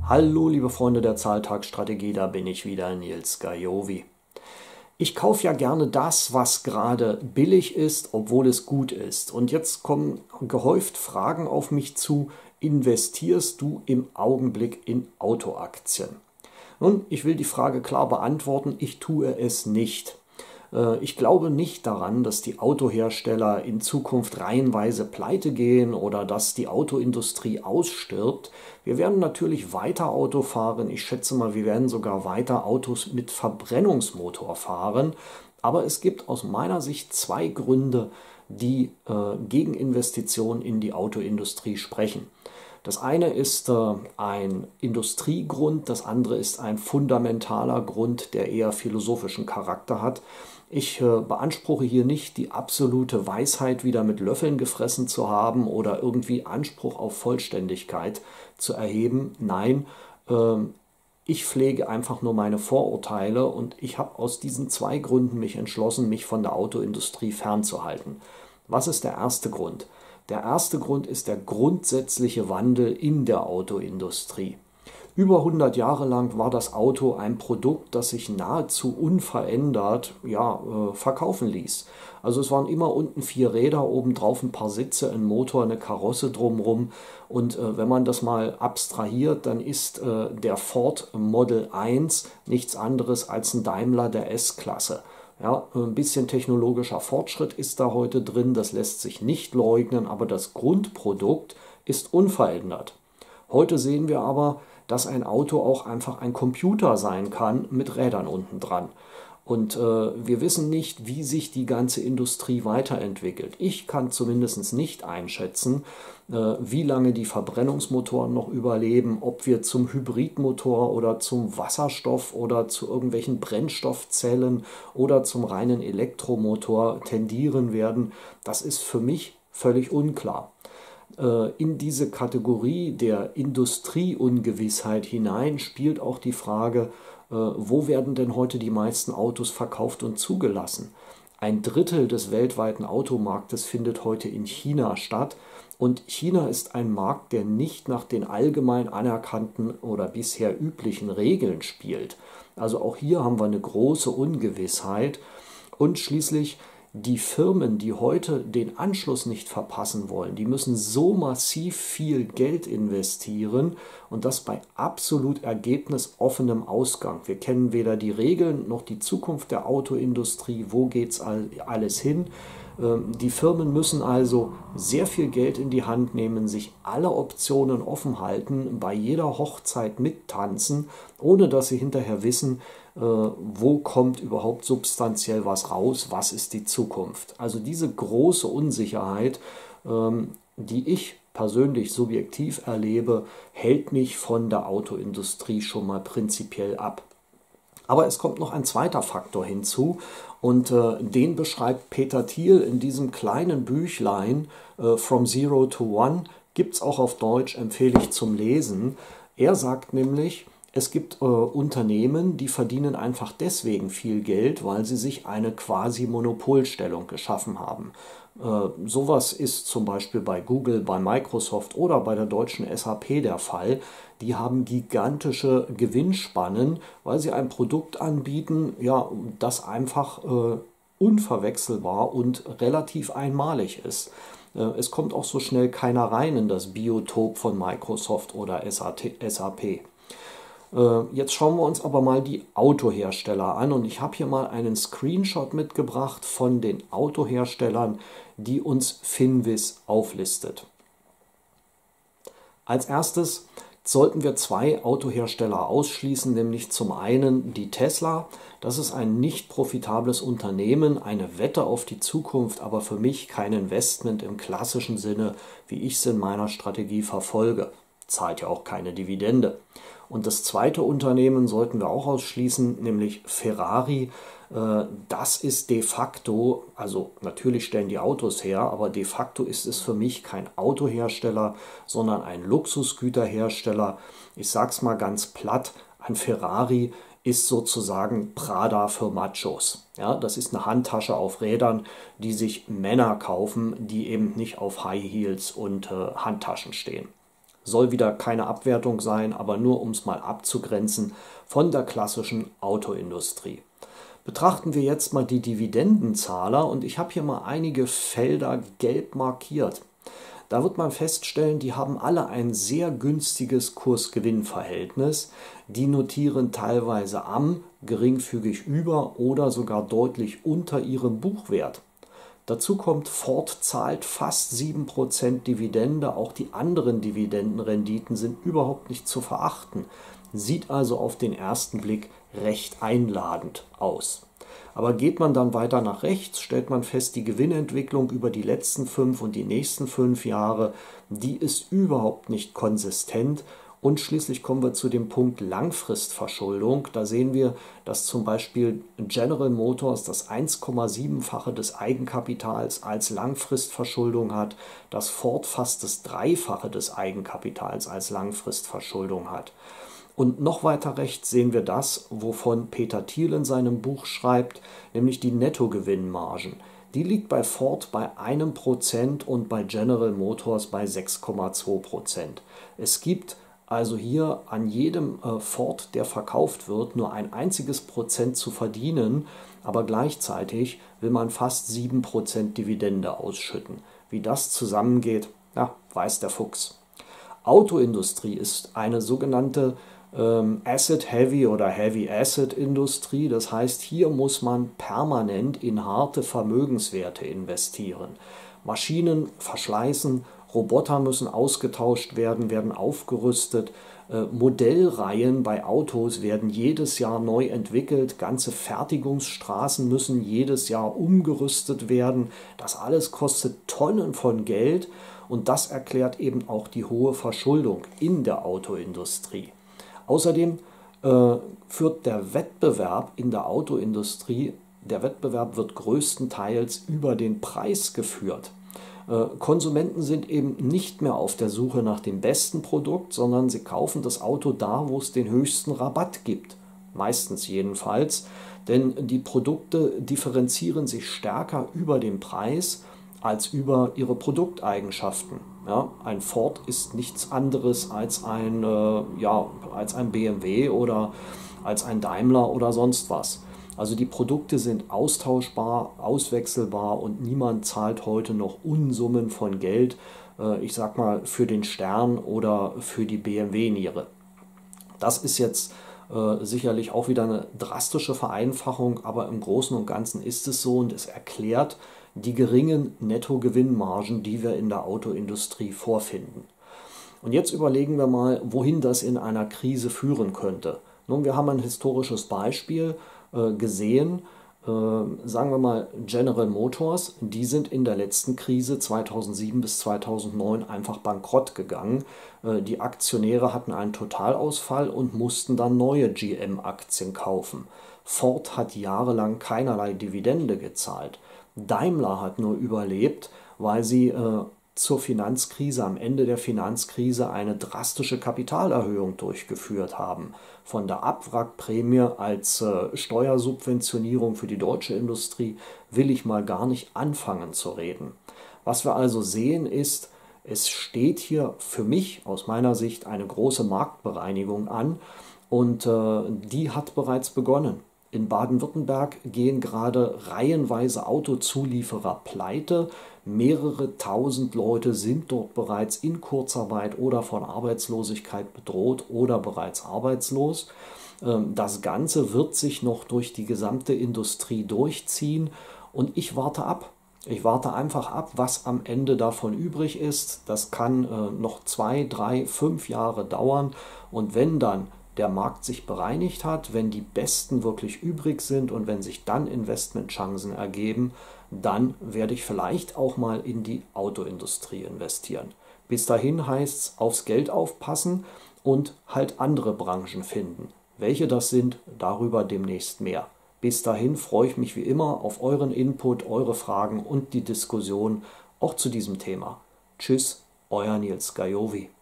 Hallo, liebe Freunde der Zahltagsstrategie, da bin ich wieder, Nils Gajovi. Ich kaufe ja gerne das, was gerade billig ist, obwohl es gut ist. Und jetzt kommen gehäuft Fragen auf mich zu: Investierst du im Augenblick in Autoaktien? Nun, ich will die Frage klar beantworten: Ich tue es nicht. Ich glaube nicht daran, dass die Autohersteller in Zukunft reihenweise pleite gehen oder dass die Autoindustrie ausstirbt. Wir werden natürlich weiter Auto fahren. Ich schätze mal, wir werden sogar weiter Autos mit Verbrennungsmotor fahren. Aber es gibt aus meiner Sicht zwei Gründe, die gegen Investitionen in die Autoindustrie sprechen. Das eine ist ein Industriegrund, das andere ist ein fundamentaler Grund, der eher philosophischen Charakter hat. Ich beanspruche hier nicht, die absolute Weisheit wieder mit Löffeln gefressen zu haben oder irgendwie Anspruch auf Vollständigkeit zu erheben. Nein, ich pflege einfach nur meine Vorurteile und ich habe aus diesen zwei Gründen mich entschlossen, mich von der Autoindustrie fernzuhalten. Was ist der erste Grund? Der erste Grund ist der grundsätzliche Wandel in der Autoindustrie. Über 100 Jahre lang war das Auto ein Produkt, das sich nahezu unverändert verkaufen ließ. Also es waren immer unten 4 Räder, obendrauf ein paar Sitze, ein Motor, eine Karosse drumherum. Und wenn man das mal abstrahiert, dann ist der Ford Model 1 nichts anderes als ein Daimler der S-Klasse. Ja, ein bisschen technologischer Fortschritt ist da heute drin, das lässt sich nicht leugnen, aber das Grundprodukt ist unverändert. Heute sehen wir aber, dass ein Auto auch einfach ein Computer sein kann mit Rädern unten dran. Und wir wissen nicht, wie sich die ganze Industrie weiterentwickelt. Ich kann zumindest nicht einschätzen, wie lange die Verbrennungsmotoren noch überleben, ob wir zum Hybridmotor oder zum Wasserstoff oder zu irgendwelchen Brennstoffzellen oder zum reinen Elektromotor tendieren werden. Das ist für mich völlig unklar. In diese Kategorie der Industrieungewissheit hinein spielt auch die Frage, wo werden denn heute die meisten Autos verkauft und zugelassen? Ein Drittel des weltweiten Automarktes findet heute in China statt. Und China ist ein Markt, der nicht nach den allgemein anerkannten oder bisher üblichen Regeln spielt. Also auch hier haben wir eine große Ungewissheit. Und schließlich die Firmen, die heute den Anschluss nicht verpassen wollen, die müssen so massiv viel Geld investieren und das bei absolut ergebnisoffenem Ausgang. Wir kennen weder die Regeln noch die Zukunft der Autoindustrie. Wo geht's alles hin? Die Firmen müssen also sehr viel Geld in die Hand nehmen, sich alle Optionen offen halten, bei jeder Hochzeit mittanzen, ohne dass sie hinterher wissen, wo kommt überhaupt substanziell was raus, was ist die Zukunft. Also diese große Unsicherheit, die ich persönlich subjektiv erlebe, hält mich von der Autoindustrie schon mal prinzipiell ab. Aber es kommt noch ein zweiter Faktor hinzu und den beschreibt Peter Thiel in diesem kleinen Büchlein From Zero to One, gibt es auch auf Deutsch, empfehle ich zum Lesen. Er sagt nämlich, es gibt Unternehmen, die verdienen einfach deswegen viel Geld, weil sie sich eine quasi Monopolstellung geschaffen haben. Sowas ist zum Beispiel bei Google, bei Microsoft oder bei der deutschen SAP der Fall. Die haben gigantische Gewinnspannen, weil sie ein Produkt anbieten, ja, das einfach unverwechselbar und relativ einmalig ist. Es kommt auch so schnell keiner rein in das Biotop von Microsoft oder SAP. Jetzt schauen wir uns aber mal die Autohersteller an und ich habe hier mal einen Screenshot mitgebracht von den Autoherstellern, die uns Finviz auflistet. Als erstes sollten wir 2 Autohersteller ausschließen, nämlich zum einen die Tesla. Das ist ein nicht profitables Unternehmen, eine Wette auf die Zukunft, aber für mich kein Investment im klassischen Sinne, wie ich es in meiner Strategie verfolge. Zahlt ja auch keine Dividende. Und das zweite Unternehmen sollten wir auch ausschließen, nämlich Ferrari. Das ist de facto, also natürlich stellen die Autos her, aber de facto ist es für mich kein Autohersteller, sondern ein Luxusgüterhersteller. Ich sag's mal ganz platt, ein Ferrari ist sozusagen Prada für Machos. Ja, das ist eine Handtasche auf Rädern, die sich Männer kaufen, die eben nicht auf High Heels und Handtaschen stehen. Soll wieder keine Abwertung sein, aber nur um es mal abzugrenzen von der klassischen Autoindustrie. Betrachten wir jetzt mal die Dividendenzahler und ich habe hier mal einige Felder gelb markiert. Da wird man feststellen, die haben alle ein sehr günstiges Kurs-Gewinn-Verhältnis. Die notieren teilweise am, geringfügig über oder sogar deutlich unter ihrem Buchwert. Dazu kommt, Ford zahlt fast 7% Dividende, auch die anderen Dividendenrenditen sind überhaupt nicht zu verachten. Sieht also auf den ersten Blick recht einladend aus. Aber geht man dann weiter nach rechts, stellt man fest, die Gewinnentwicklung über die letzten 5 und die nächsten 5 Jahre, die ist überhaupt nicht konsistent. Und schließlich kommen wir zu dem Punkt Langfristverschuldung. Da sehen wir, dass zum Beispiel General Motors das 1,7-fache des Eigenkapitals als Langfristverschuldung hat, dass Ford fast das 3-fache des Eigenkapitals als Langfristverschuldung hat. Und noch weiter rechts sehen wir das, wovon Peter Thiel in seinem Buch schreibt, nämlich die Nettogewinnmargen. Die liegt bei Ford bei 1% und bei General Motors bei 6,2%. Es gibt also hier an jedem Ford, der verkauft wird, nur ein einziges Prozent zu verdienen, aber gleichzeitig will man fast 7% Dividende ausschütten. Wie das zusammengeht, ja, weiß der Fuchs. Autoindustrie ist eine sogenannte Asset-Heavy oder Heavy-Asset-Industrie. Das heißt, hier muss man permanent in harte Vermögenswerte investieren. Maschinen verschleißen, Roboter müssen ausgetauscht werden, werden aufgerüstet. Modellreihen bei Autos werden jedes Jahr neu entwickelt. Ganze Fertigungsstraßen müssen jedes Jahr umgerüstet werden. Das alles kostet Tonnen von Geld und das erklärt eben auch die hohe Verschuldung in der Autoindustrie. Außerdem führt der Wettbewerb in der Autoindustrie, der Wettbewerb wird größtenteils über den Preis geführt. Konsumenten sind eben nicht mehr auf der Suche nach dem besten Produkt, sondern sie kaufen das Auto da, wo es den höchsten Rabatt gibt. Meistens jedenfalls, denn die Produkte differenzieren sich stärker über den Preis als über ihre Produkteigenschaften. Ja, ein Ford ist nichts anderes als ein BMW oder als ein Daimler oder sonst was. Also die Produkte sind austauschbar, auswechselbar und niemand zahlt heute noch Unsummen von Geld, ich sag mal, für den Stern oder für die BMW-Niere. Das ist jetzt sicherlich auch wieder eine drastische Vereinfachung, aber im Großen und Ganzen ist es so und es erklärt die geringen Nettogewinnmargen, die wir in der Autoindustrie vorfinden. Und jetzt überlegen wir mal, wohin das in einer Krise führen könnte. Nun, wir haben ein historisches Beispiel gesehen, sagen wir mal General Motors, die sind in der letzten Krise 2007 bis 2009 einfach bankrott gegangen. Die Aktionäre hatten einen Totalausfall und mussten dann neue GM-Aktien kaufen. Ford hat jahrelang keinerlei Dividende gezahlt. Daimler hat nur überlebt, weil sie zur Finanzkrise, am Ende der Finanzkrise eine drastische Kapitalerhöhung durchgeführt haben. Von der Abwrackprämie als Steuersubventionierung für die deutsche Industrie will ich mal gar nicht anfangen zu reden. Was wir also sehen ist, es steht hier für mich aus meiner Sicht eine große Marktbereinigung an und die hat bereits begonnen. In Baden-Württemberg gehen gerade reihenweise Autozulieferer pleite. Mehrere tausend Leute sind dort bereits in Kurzarbeit oder von Arbeitslosigkeit bedroht oder bereits arbeitslos. Das Ganze wird sich noch durch die gesamte Industrie durchziehen und ich warte ab. Ich warte einfach ab, was am Ende davon übrig ist. Das kann noch 2, 3, 5 Jahre dauern und wenn dann der Markt sich bereinigt hat, wenn die Besten wirklich übrig sind und wenn sich dann Investmentchancen ergeben, dann werde ich vielleicht auch mal in die Autoindustrie investieren. Bis dahin heißt es aufs Geld aufpassen und halt andere Branchen finden. Welche das sind, darüber demnächst mehr. Bis dahin freue ich mich wie immer auf euren Input, eure Fragen und die Diskussion auch zu diesem Thema. Tschüss, euer Nils Gajovi.